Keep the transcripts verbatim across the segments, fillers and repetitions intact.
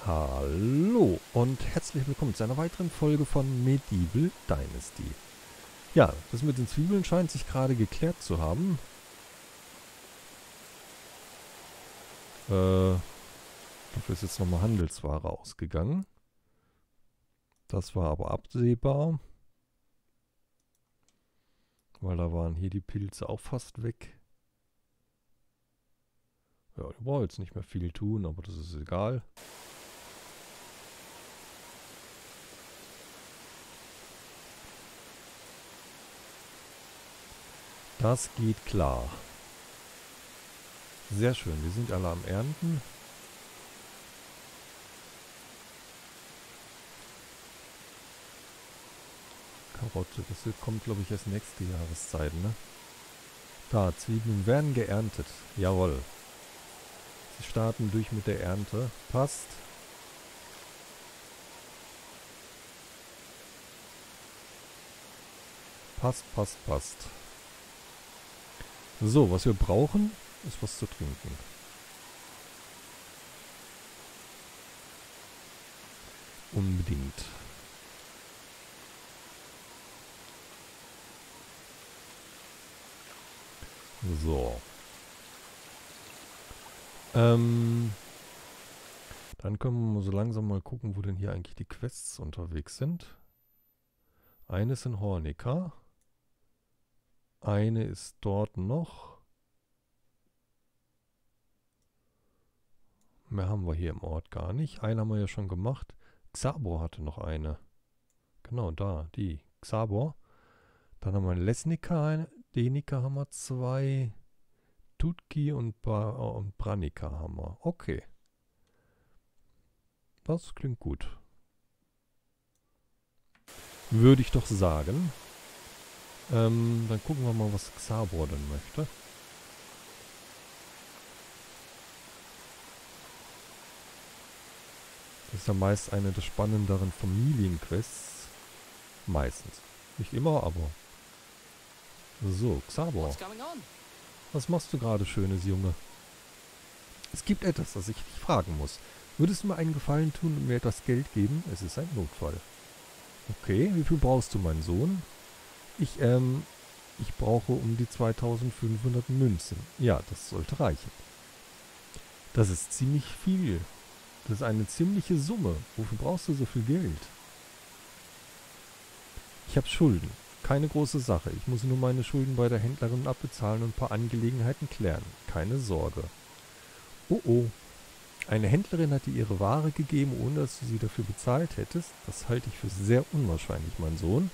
Hallo und herzlich willkommen zu einer weiteren Folge von Medieval Dynasty. Ja, das mit den Zwiebeln scheint sich gerade geklärt zu haben. Äh, dafür ist jetzt nochmal Handelsware ausgegangen. Das war aber absehbar. Weil da waren hier die Pilze auch fast weg. Ja, ich brauche jetzt nicht mehr viel tun, aber das ist egal. Das geht klar. Sehr schön, wir sind alle am Ernten. Karotte, das kommt glaube ich erst nächste Jahreszeit, ne? Da, Zwiebeln werden geerntet. Jawohl. Sie starten durch mit der Ernte. Passt. Passt, passt, passt. So, was wir brauchen, ist was zu trinken. Unbedingt. So. Ähm, dann können wir mal so langsam mal gucken, wo denn hier eigentlich die Quests unterwegs sind. Eine ist in Hornika. Eine ist dort noch. Mehr haben wir hier im Ort gar nicht. Eine haben wir ja schon gemacht. Xabor hatte noch eine. Genau, da, die. Xabor. Dann haben wir Lesnica, eine. Denica haben wir zwei. Tutki und, ba und Branica haben wir. Okay. Das klingt gut. Würde ich doch sagen. Ähm, dann gucken wir mal, was Xabor denn möchte. Das ist ja meist eine der spannenderen Familienquests. Meistens. Nicht immer, aber... So, Xabor. Was machst du gerade, schönes Junge? Es gibt etwas, das ich dich fragen muss. Würdest du mir einen Gefallen tun und mir etwas Geld geben? Es ist ein Notfall. Okay, wie viel brauchst du, mein Sohn? Ich, ähm, ich brauche um die zweitausendfünfhundert Münzen. Ja, das sollte reichen. Das ist ziemlich viel. Das ist eine ziemliche Summe. Wofür brauchst du so viel Geld? Ich habe Schulden. Keine große Sache. Ich muss nur meine Schulden bei der Händlerin abbezahlen und ein paar Angelegenheiten klären. Keine Sorge. Oh oh. Eine Händlerin hat dir ihre Ware gegeben, ohne dass du sie dafür bezahlt hättest. Das halte ich für sehr unwahrscheinlich, mein Sohn.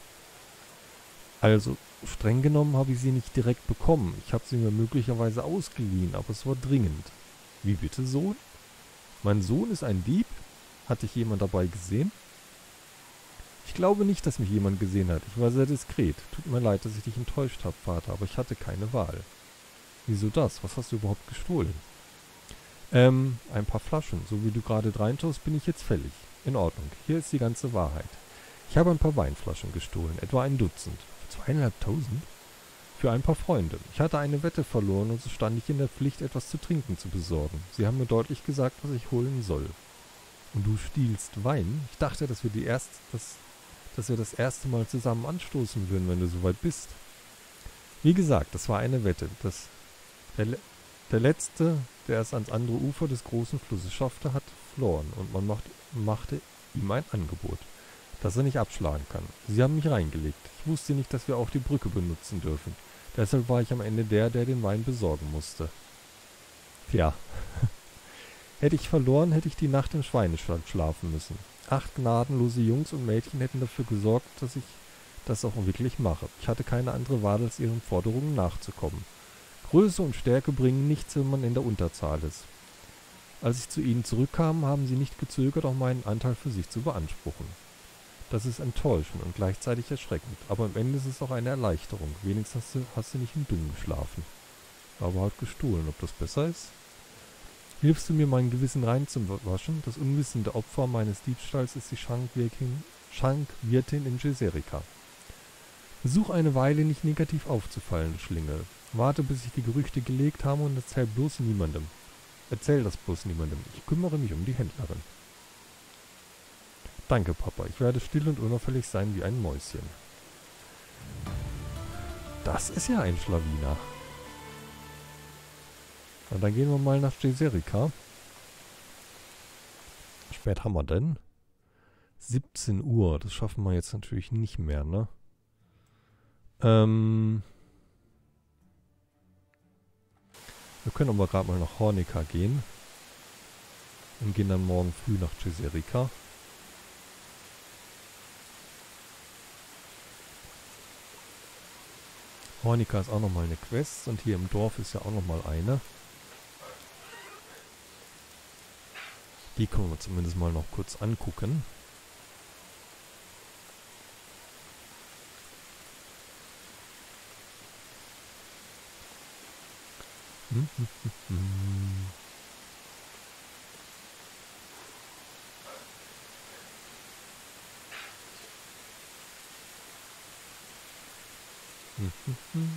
Also, streng genommen habe ich sie nicht direkt bekommen. Ich habe sie mir möglicherweise ausgeliehen, aber es war dringend. Wie bitte, Sohn? Mein Sohn ist ein Dieb? Hat dich jemand dabei gesehen? Ich glaube nicht, dass mich jemand gesehen hat. Ich war sehr diskret. Tut mir leid, dass ich dich enttäuscht habe, Vater, aber ich hatte keine Wahl. Wieso das? Was hast du überhaupt gestohlen? Ähm, ein paar Flaschen. So wie du gerade dreintust, bin ich jetzt fällig. In Ordnung. Hier ist die ganze Wahrheit. Ich habe ein paar Weinflaschen gestohlen, etwa ein Dutzend. Für zweieinhalbtausend? Für ein paar Freunde. Ich hatte eine Wette verloren und so stand ich in der Pflicht, etwas zu trinken zu besorgen. Sie haben mir deutlich gesagt, was ich holen soll. Und du stiehlst Wein? Ich dachte, dass wir die erst, dass, dass wir das erste Mal zusammen anstoßen würden, wenn du soweit bist. Wie gesagt, das war eine Wette. Das, der, der Letzte, der es ans andere Ufer des großen Flusses schaffte, hat verloren und man macht, machte ihm ein Angebot, das er nicht abschlagen kann. Sie haben mich reingelegt. Ich wusste nicht, dass wir auch die Brücke benutzen dürfen. Deshalb war ich am Ende der, der den Wein besorgen musste. Tja. Hätte ich verloren, hätte ich die Nacht im Schweinestall schlafen müssen. Acht gnadenlose Jungs und Mädchen hätten dafür gesorgt, dass ich das auch wirklich mache. Ich hatte keine andere Wahl, als ihren Forderungen nachzukommen. Größe und Stärke bringen nichts, wenn man in der Unterzahl ist. Als ich zu ihnen zurückkam, haben sie nicht gezögert, auch meinen Anteil für sich zu beanspruchen. Das ist enttäuschend und gleichzeitig erschreckend, aber am Ende ist es auch eine Erleichterung. Wenigstens hast du, hast du nicht im Dunkeln geschlafen. Aber halt gestohlen, ob das besser ist? Hilfst du mir, mein Gewissen reinzuwaschen? Das unwissende Opfer meines Diebstahls ist die Schankwirtin, Schankwirtin in Geserika. Versuch eine Weile nicht negativ aufzufallen, du Schlingel. Warte, bis ich die Gerüchte gelegt habe und erzähl bloß niemandem. Erzähl das bloß niemandem. Ich kümmere mich um die Händlerin. Danke, Papa. Ich werde still und unauffällig sein wie ein Mäuschen. Das ist ja ein Schlawiner. Na, dann gehen wir mal nach Jezerika. Wie spät haben wir denn? siebzehn Uhr. Das schaffen wir jetzt natürlich nicht mehr, ne? Ähm... Wir können aber gerade mal nach Hornika gehen. Und gehen dann morgen früh nach Jezerika. Hornika ist auch nochmal eine Quest. Und hier im Dorf ist ja auch nochmal eine. Die können wir zumindest mal noch kurz angucken. Hm, hm, hm, hm. Hm, hm, hm.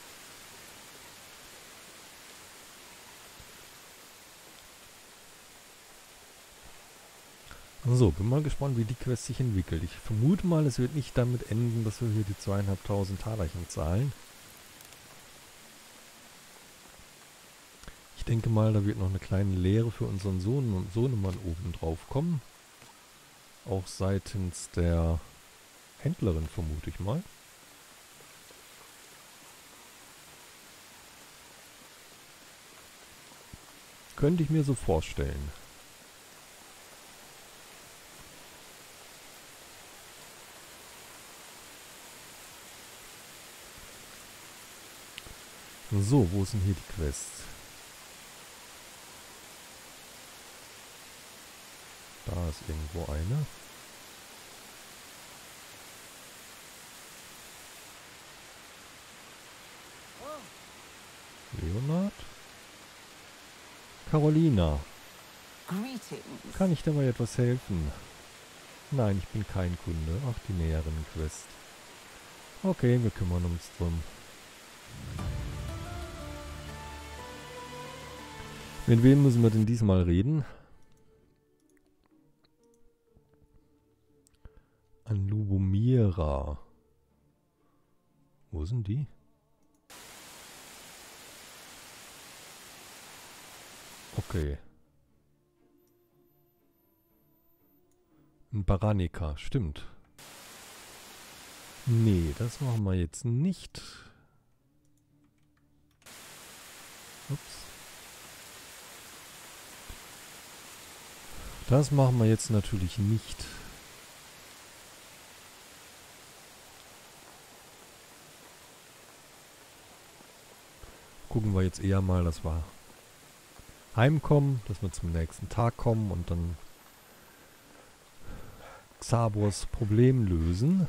So, bin mal gespannt, wie die Quest sich entwickelt. Ich vermute mal, es wird nicht damit enden, dass wir hier die zweieinhalbtausend Talerchen zahlen. Ich denke mal, da wird noch eine kleine Lehre für unseren Sohn und Sohnemann oben drauf kommen. Auch seitens der Händlerin, vermute ich mal. Könnte ich mir so vorstellen. So, wo ist denn hier die Quest? Da ist irgendwo eine. Leonard? Carolina. Kann ich dir mal etwas helfen? Nein, ich bin kein Kunde. Ach, die näheren Quest. Okay, wir kümmern uns drum. Mit wem müssen wir denn diesmal reden? An Lubomira. Wo sind die? Okay. In Baranika, stimmt. Nee, das machen wir jetzt nicht. Ups. Das machen wir jetzt natürlich nicht. Gucken wir jetzt eher mal, dass wir heimkommen, dass wir zum nächsten Tag kommen und dann Xabors Problem lösen.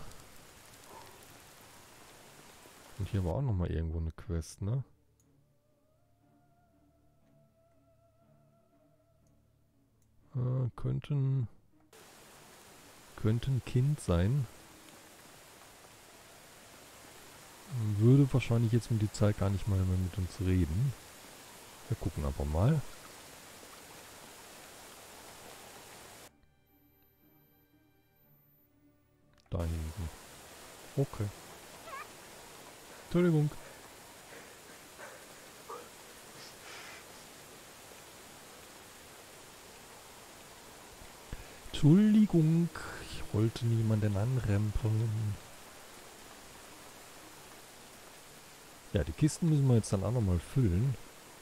Und hier war auch nochmal irgendwo eine Quest, ne? Äh, könnten... Könnte ein Kind sein. Würde wahrscheinlich jetzt um die Zeit gar nicht mal mehr mit uns reden. Wir gucken aber mal. Da hinten. Okay. Entschuldigung. Entschuldigung. Ich wollte niemanden anrempeln. Ja, die Kisten müssen wir jetzt dann auch nochmal füllen.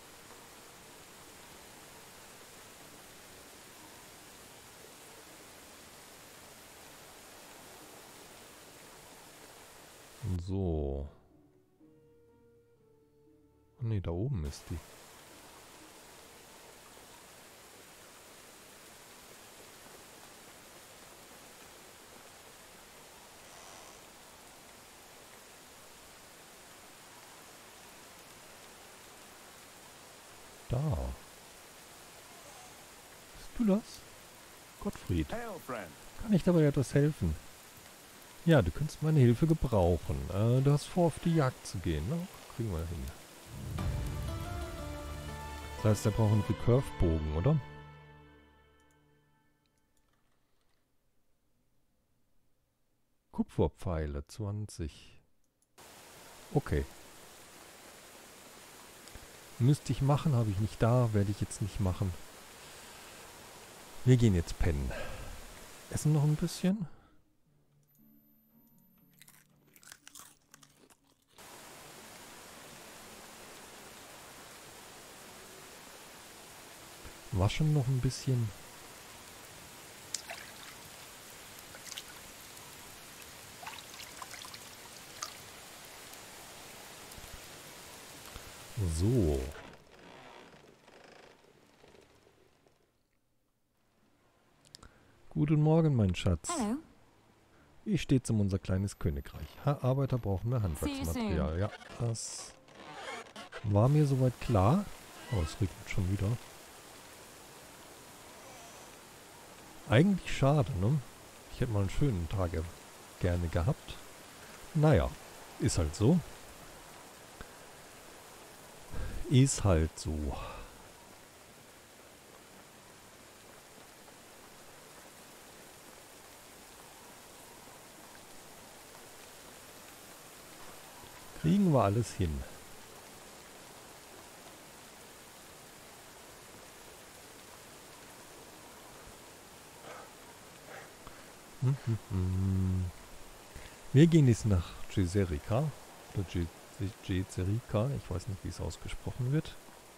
So. Oh ne, da oben ist die. Da. Bist du das? Gottfried. Kann ich dabei etwas helfen? Ja, du könntest meine Hilfe gebrauchen. Äh, du hast vor, auf die Jagd zu gehen, ne? Kriegen wir hin. Das heißt, der braucht einen Recurve-Bogen, oder? Kupferpfeile, zwanzig. Okay. Müsste ich machen, habe ich nicht da, werde ich jetzt nicht machen. Wir gehen jetzt pennen. Essen noch ein bisschen. Waschen noch ein bisschen. So. Guten Morgen, mein Schatz. Hallo. Wie steht's um unser kleines Königreich? Ha, Arbeiter brauchen mehr Handwerksmaterial. Ja, das war mir soweit klar. Oh, es regnet schon wieder. Eigentlich schade, ne? Ich hätte mal einen schönen Tag gerne gehabt. Naja, ist halt so. Ist halt so. Kriegen wir alles hin. Hm, hm, hm. Wir gehen jetzt nach Jezerika. Oder Jezerika. Ich weiß nicht, wie es ausgesprochen wird.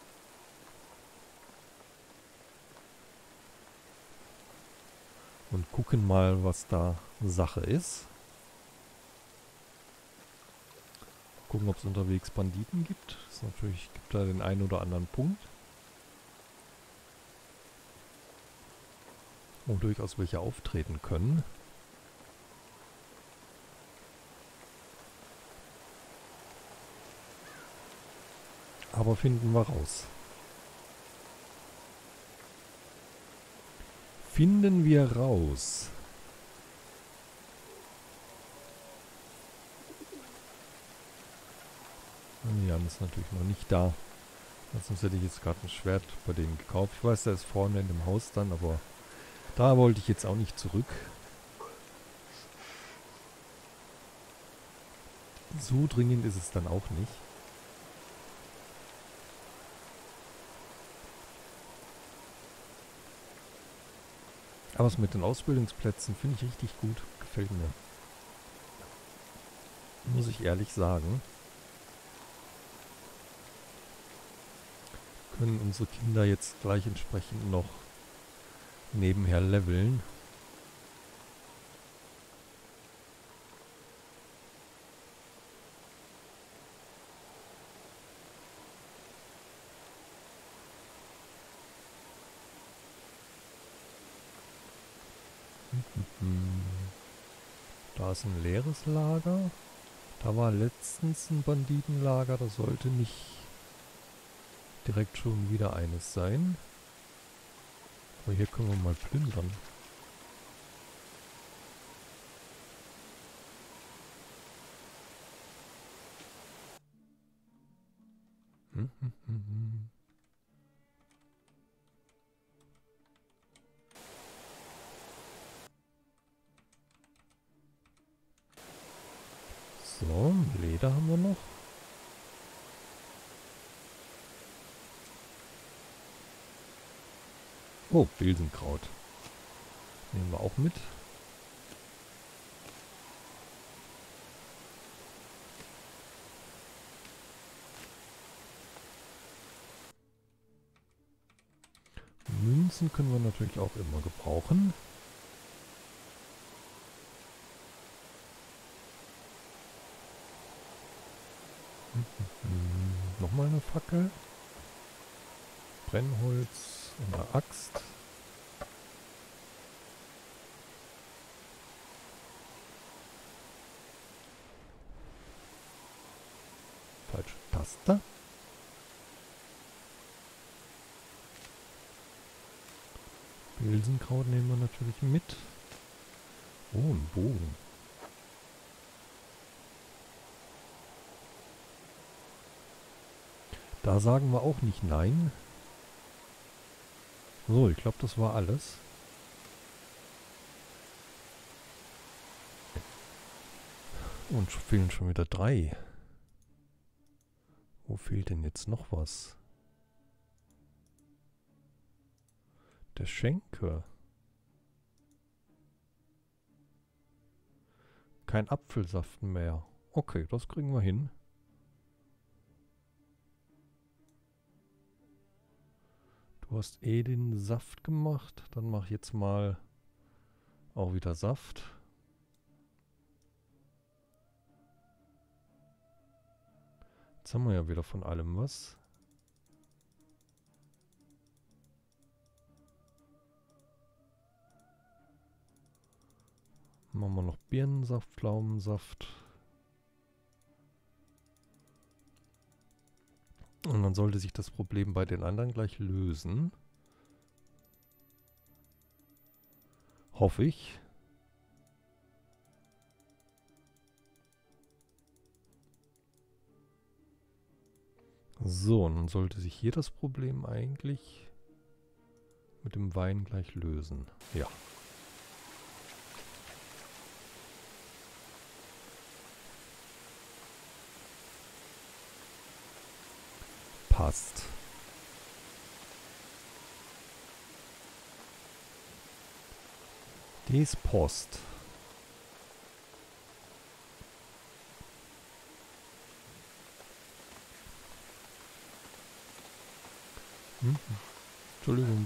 Und gucken mal, was da Sache ist. Gucken, ob es unterwegs Banditen gibt. Das natürlich gibt da den einen oder anderen Punkt. Wo durchaus welche auftreten können. Aber finden wir raus. Finden wir raus. Jan ist natürlich noch nicht da. Sonst hätte ich jetzt gerade ein Schwert bei denen gekauft. Ich weiß, der ist vorne in dem Haus dann, aber da wollte ich jetzt auch nicht zurück. So dringend ist es dann auch nicht. Aber es mit den Ausbildungsplätzen finde ich richtig gut. Gefällt mir. Muss ich ehrlich sagen. Können unsere Kinder jetzt gleich entsprechend noch nebenher leveln. Da ist ein leeres Lager. Da war letztens ein Banditenlager. Da sollte nicht direkt schon wieder eines sein. Aber hier können wir mal plündern. Hm, hm, hm, hm. So, Leder haben wir noch. Oh, Bilsenkraut. Nehmen wir auch mit. Münzen können wir natürlich auch immer gebrauchen. Hm, hm, hm. Nochmal eine Fackel. Brennholz und eine Axt. Falsche Taste. Bilsenkraut nehmen wir natürlich mit. Oh, ein Bogen. Da sagen wir auch nicht nein. So, ich glaube, das war alles. Und fehlen schon wieder drei. Wo fehlt denn jetzt noch was? Der Schenker. Kein Apfelsaft mehr. Okay, das kriegen wir hin. Du hast eh den Saft gemacht. Dann mach ich jetzt mal auch wieder Saft. Jetzt haben wir ja wieder von allem was. Machen wir noch Birnensaft, Pflaumensaft. Und dann sollte sich das Problem bei den anderen gleich lösen. Hoffe ich. So, und dann sollte sich hier das Problem eigentlich mit dem Wein gleich lösen. Ja. Passt. Dies Post. Hm? Entschuldigung.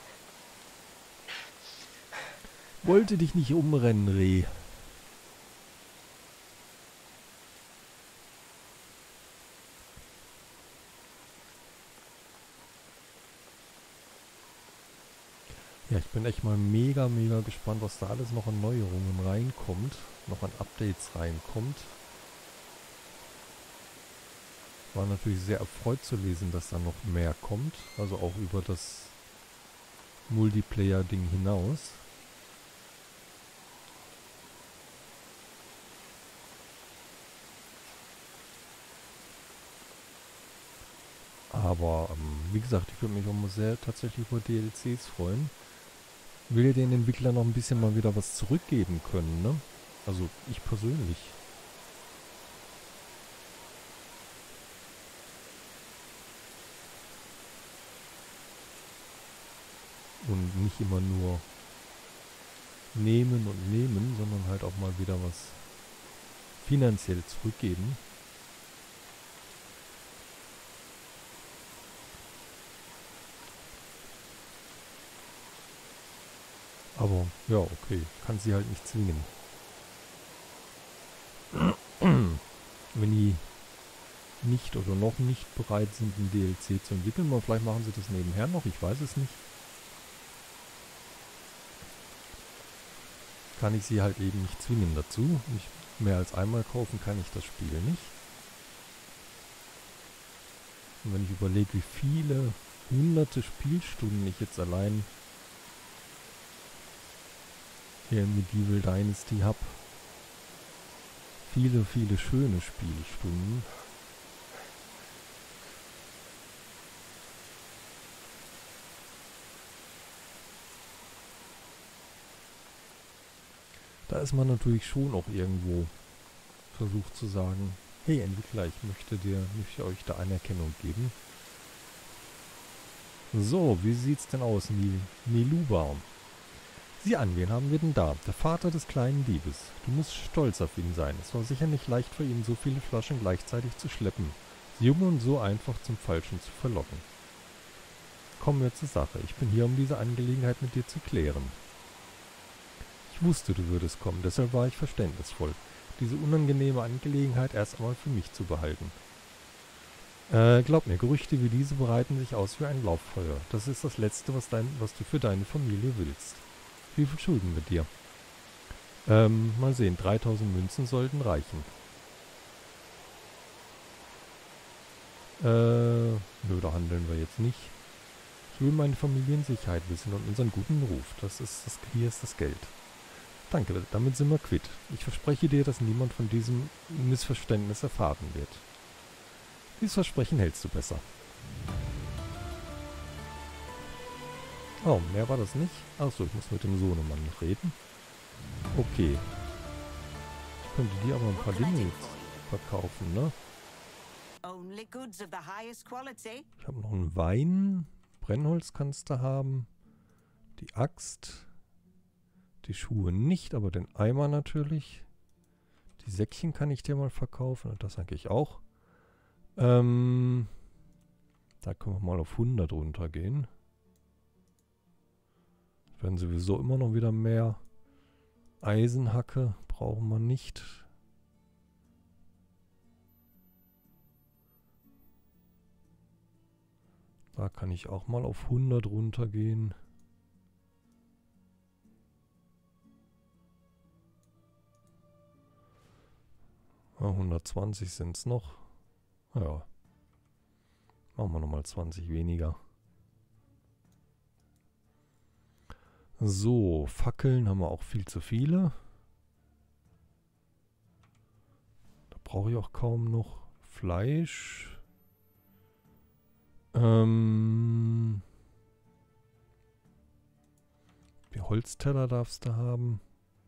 Wollte dich nicht umrennen, Reh. Ja, ich bin echt mal mega, mega gespannt, was da alles noch an Neuerungen reinkommt, noch an Updates reinkommt. War natürlich sehr erfreut zu lesen, dass da noch mehr kommt, also auch über das Multiplayer-Ding hinaus. Aber ähm, wie gesagt, ich würde mich auch mal sehr tatsächlich über D L Cs freuen. Will ja den Entwicklern noch ein bisschen mal wieder was zurückgeben können, ne? Also ich persönlich. Und nicht immer nur nehmen und nehmen, sondern halt auch mal wieder was finanziell zurückgeben. Aber ja, okay, kann sie halt nicht zwingen. Wenn die nicht oder noch nicht bereit sind, ein D L C zu entwickeln, oder vielleicht machen sie das nebenher noch, ich weiß es nicht. Kann ich sie halt eben nicht zwingen dazu. Nicht mehr als einmal kaufen kann ich das Spiel nicht. Und wenn ich überlege, wie viele hunderte Spielstunden ich jetzt allein hier in Medieval Dynasty habe. Viele, viele schöne Spielstunden. Da ist man natürlich schon auch irgendwo versucht zu sagen, hey Entwickler, ich möchte dir, möchte euch da Anerkennung geben. So, wie sieht's denn aus, Nil Niluba? Sieh an, wen haben wir denn da? Der Vater des kleinen Diebes. Du musst stolz auf ihn sein. Es war sicher nicht leicht für ihn, so viele Flaschen gleichzeitig zu schleppen. Sie jung und so einfach zum Falschen zu verlocken. Kommen wir zur Sache. Ich bin hier, um diese Angelegenheit mit dir zu klären. Ich wusste, du würdest kommen, deshalb war ich verständnisvoll, diese unangenehme Angelegenheit erst einmal für mich zu behalten. Äh, glaub mir, Gerüchte wie diese bereiten sich aus wie ein Lauffeuer. Das ist das Letzte, was, dein, was du für deine Familie willst. Wie viel schulden wir dir? Ähm, mal sehen, dreitausend Münzen sollten reichen. Äh, nö, da handeln wir jetzt nicht. Ich will meine Familie in Sicherheit wissen und unseren guten Ruf. Das ist das, hier ist das Geld. Danke, damit sind wir quitt. Ich verspreche dir, dass niemand von diesem Missverständnis erfahren wird. Dieses Versprechen hältst du besser. Oh, mehr war das nicht? Achso, ich muss mit dem Sohnemann noch reden. Okay. könnte die aber ein paar Dinge jetzt verkaufen, ne? Ich habe noch einen Wein. Brennholz kannst du haben. Die Axt. Die Schuhe nicht, aber den Eimer natürlich. Die Säckchen kann ich dir mal verkaufen und das eigentlich auch. Ähm, da können wir mal auf hundert runtergehen. Werden sowieso immer noch wieder mehr. Eisenhacke brauchen wir nicht. Da kann ich auch mal auf hundert runtergehen. Ja, hundertzwanzig sind es noch. Ja. Machen wir nochmal zwanzig weniger. So, Fackeln haben wir auch viel zu viele. Da brauche ich auch kaum noch. Fleisch. Ähm. Die Holzteller darfst du haben.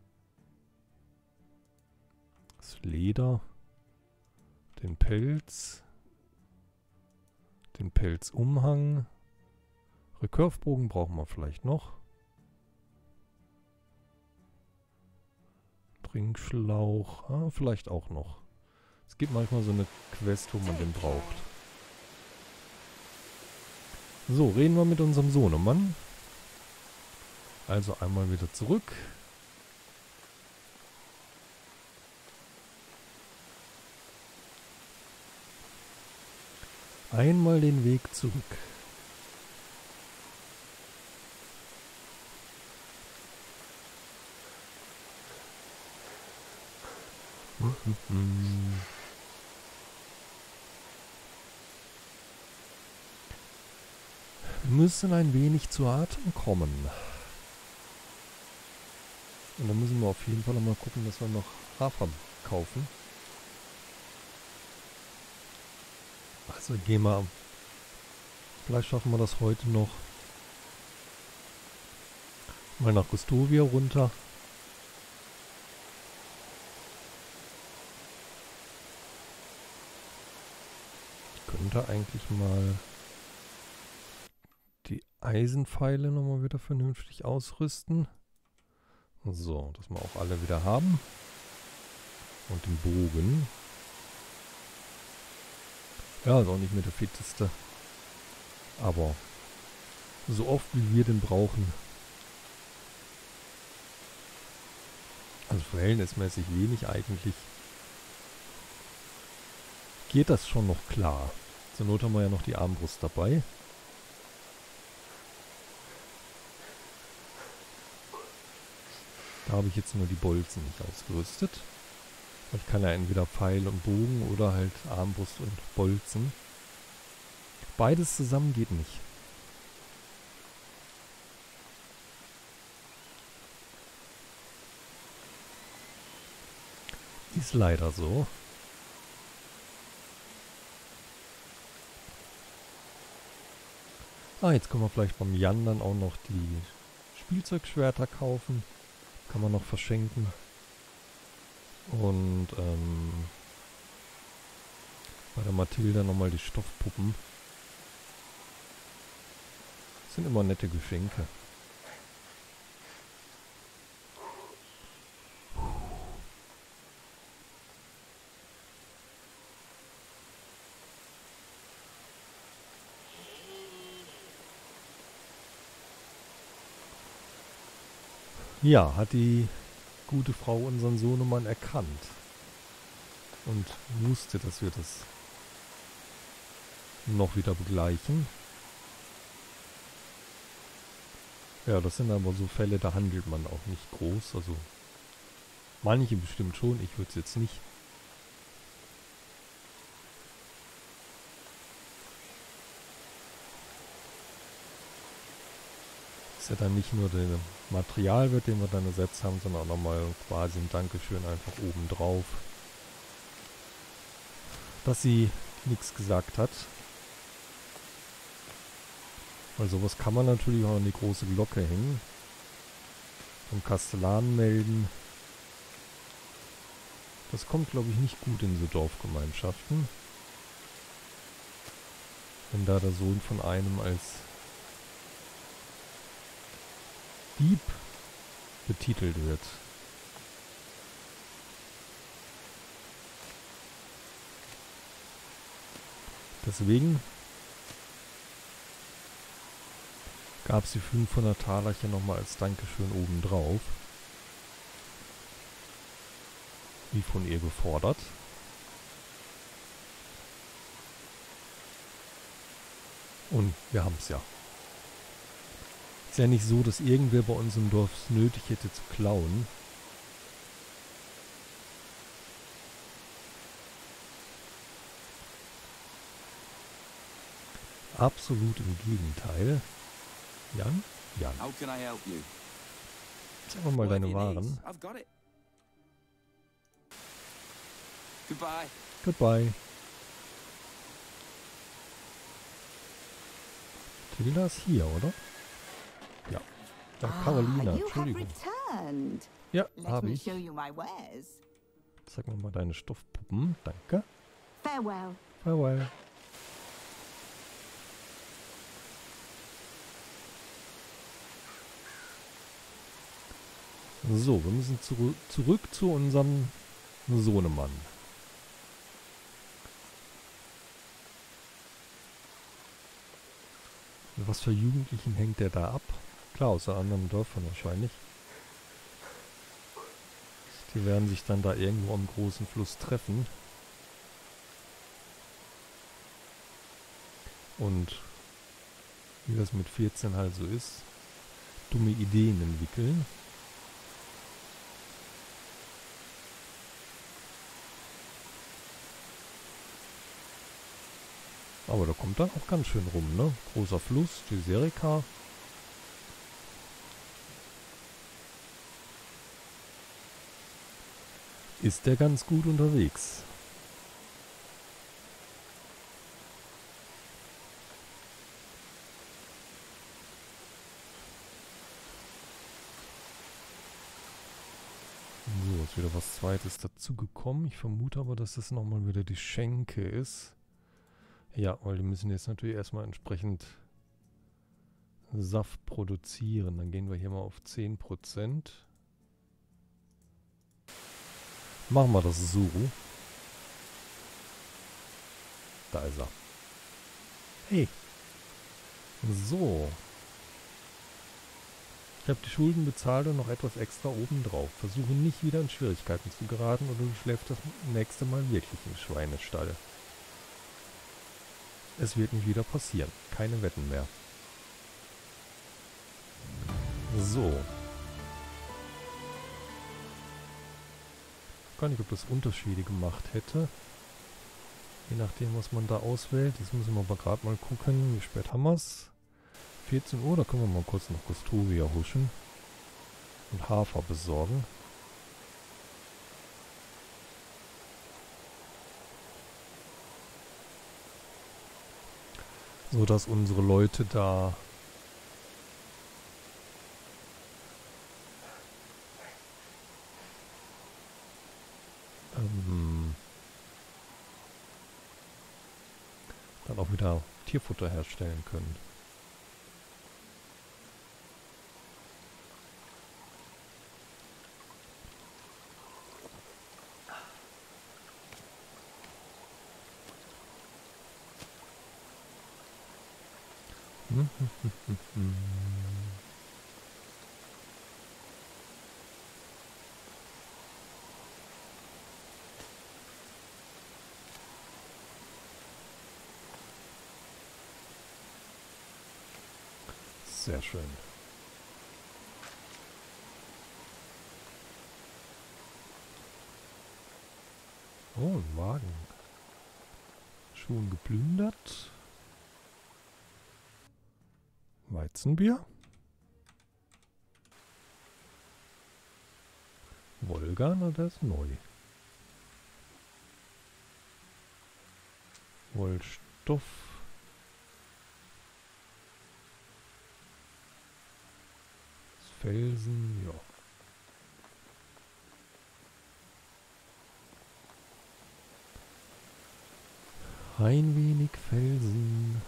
Das Leder. Den Pelz. Den Pelzumhang. Recurve-Bogen brauchen wir vielleicht noch. Trinkschlauch. Ah, vielleicht auch noch. Es gibt manchmal so eine Quest, wo man den braucht. So, reden wir mit unserem Sohnemann. Also einmal wieder zurück. Einmal den Weg zurück. Wir müssen ein wenig zu Atem kommen. Und dann müssen wir auf jeden Fall noch mal gucken, dass wir noch Hafer kaufen. Also gehen wir. Vielleicht schaffen wir das heute noch. Mal nach Gustovia runter. Ich könnte eigentlich mal die Eisenpfeile nochmal wieder vernünftig ausrüsten. So, dass wir auch alle wieder haben. Und den Bogen. Ja, ist auch nicht mehr der fitteste. Aber so oft wie wir den brauchen. Also verhältnismäßig wenig eigentlich. Geht das schon noch klar. Zur Not haben wir ja noch die Armbrust dabei. Da habe ich jetzt nur die Bolzen nicht ausgerüstet. Ich kann ja entweder Pfeil und Bogen oder halt Armbrust und Bolzen. Beides zusammen geht nicht. Ist leider so. Ah, jetzt können wir vielleicht beim Jan dann auch noch die Spielzeugschwerter kaufen. Kann man noch verschenken. Und ähm, bei der Mathilda nochmal die Stoffpuppen. Das sind immer nette Geschenke. Ja, hat die gute Frau unseren Sohnemann erkannt und wusste, dass wir das noch wieder begleichen. Ja, das sind aber so Fälle, da handelt man auch nicht groß. Also manche bestimmt schon, ich würde es jetzt nicht. Ist ja dann nicht nur der Materialwert, den wir dann ersetzt haben, sondern auch nochmal quasi ein Dankeschön einfach oben drauf, dass sie nichts gesagt hat. Weil sowas kann man natürlich auch an die große Glocke hängen. Vom Kastellan melden. Das kommt, glaube ich, nicht gut in so Dorfgemeinschaften. Wenn da der Sohn von einem als Dieb betitelt wird. Deswegen gab es die fünfhundert Talerchen nochmal als Dankeschön obendrauf. Wie von ihr gefordert. Und wir haben es ja. Ist ja nicht so, dass irgendwer bei uns im Dorf es nötig hätte zu klauen. Absolut im Gegenteil. Jan? Jan. How can I help you? Sag mal Whatever deine you Waren. need, I've got it. Goodbye. Goodbye. Tilda ist hier, oder? Ja. Ja, Carolina, Ah, you have Entschuldigung. returned. Ja, Let habe me ich. show you my wares. Sag mir mal deine Stoffpuppen. Danke. Farewell. Farewell. So, wir müssen zurück, zurück zu unserem Sohnemann. Mit was für Jugendlichen hängt der da ab? Klar, aus anderen Dörfern wahrscheinlich. Die werden sich dann da irgendwo am großen Fluss treffen. Und wie das mit vierzehn halt so ist, dumme Ideen entwickeln. Aber da kommt dann auch ganz schön rum, ne? Großer Fluss, die Serika. Ist der ganz gut unterwegs. So, ist wieder was Zweites dazugekommen. Ich vermute aber, dass das nochmal wieder die Schenke ist. Ja, weil die müssen jetzt natürlich erstmal entsprechend Saft produzieren. Dann gehen wir hier mal auf zehn Prozent. Machen wir das so. Da ist er. Hey. So. Ich habe die Schulden bezahlt und noch etwas extra obendrauf. Versuche nicht wieder in Schwierigkeiten zu geraten oder du schläfst das nächste Mal wirklich im Schweinestall. Es wird nicht wieder passieren. Keine Wetten mehr. So. Gar nicht, ob das Unterschiede gemacht hätte. Je nachdem, was man da auswählt. Jetzt müssen wir aber gerade mal gucken, wie spät haben wir es. vierzehn Uhr, da können wir mal kurz nach Gustoria huschen. Und Hafer besorgen. So dass unsere Leute da ähm, dann auch wieder Tierfutter herstellen können. Hm, hm, hm, hm, hm. Sehr schön. Oh, ein Wagen. Schon geplündert. Weizenbier. Wolga, na, der ist neu. Wollstoff. Felsen, ja. Ein wenig Felsen.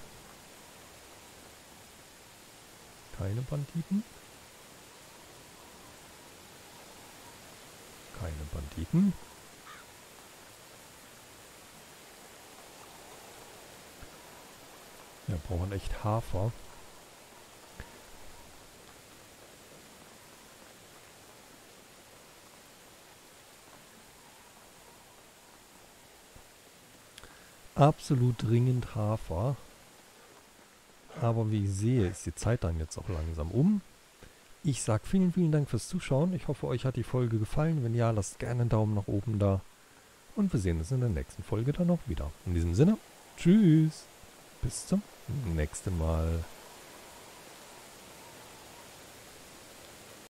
Keine Banditen. Keine Banditen. Wir brauchen echt Hafer. Absolut dringend Hafer. Aber wie ich sehe, ist die Zeit dann jetzt auch langsam um. Ich sage vielen, vielen Dank fürs Zuschauen. Ich hoffe, euch hat die Folge gefallen. Wenn ja, lasst gerne einen Daumen nach oben da. Und wir sehen uns in der nächsten Folge dann auch wieder. In diesem Sinne, tschüss. Bis zum nächsten Mal.